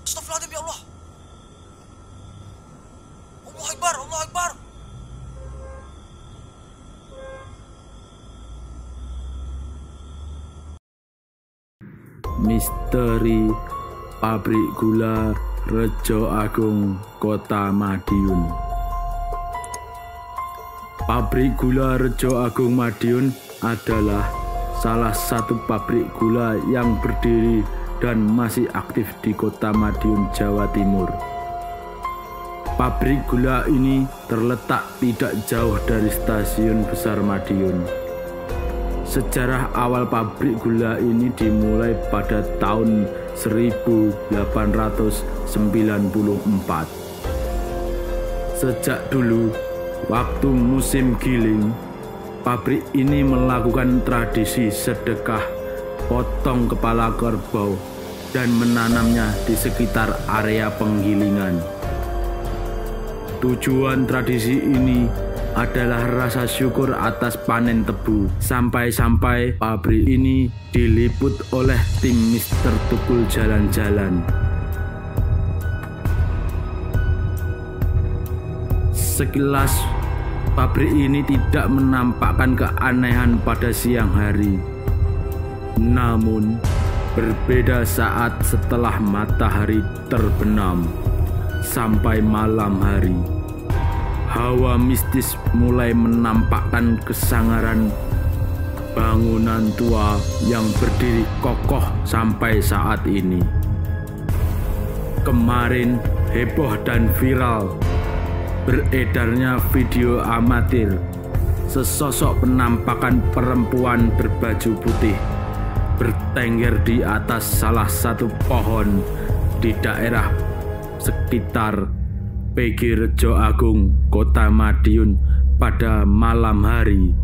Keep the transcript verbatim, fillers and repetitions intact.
Astagfirullahaladzim, ya Allah. Allah Akbar, Allah Akbar. Misteri pabrik gula Rejo Agung, Kota Madiun. Pabrik gula Rejo Agung Madiun adalah salah satu pabrik gula yang berdiri dan masih aktif di Kota Madiun, Jawa Timur. Pabrik gula ini terletak tidak jauh dari Stasiun Besar Madiun. Sejarah awal pabrik gula ini dimulai pada tahun seribu delapan ratus sembilan puluh empat. Sejak dulu, waktu musim giling, pabrik ini melakukan tradisi sedekah potong kepala kerbau dan menanamnya di sekitar area penggilingan. Tujuan tradisi ini adalah rasa syukur atas panen tebu, sampai-sampai pabrik ini diliput oleh tim Mister Tukul Jalan-Jalan. Sekilas, pabrik ini tidak menampakkan keanehan pada siang hari. Namun, berbeda saat setelah matahari terbenam sampai malam hari. Hawa mistis mulai menampakkan kesangaran bangunan tua yang berdiri kokoh sampai saat ini. Kemarin heboh dan viral beredarnya video amatir sesosok penampakan perempuan berbaju putih bertengger di atas salah satu pohon di daerah sekitar P G Rejo Agung, Kota Madiun pada malam hari.